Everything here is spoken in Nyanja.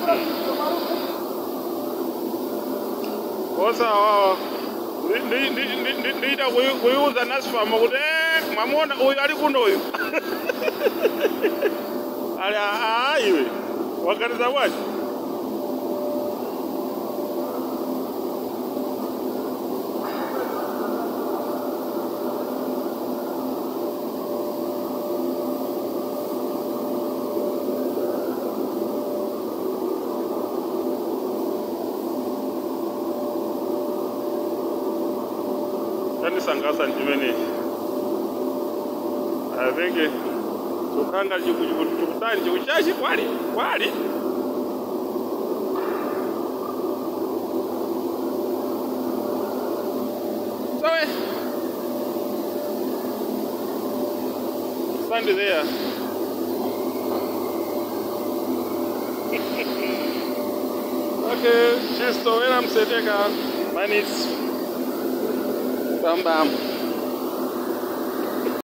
Osa ndida kuyuza nasifama kuti mwamona uyu ali kuno uyu. Ali iwe waganiza bwanji? Sangasa njimeni. I think tukanga chikutani chikuchachi kwali. So stand there. Okay, just so when I'm setting up, man, it's bam bam.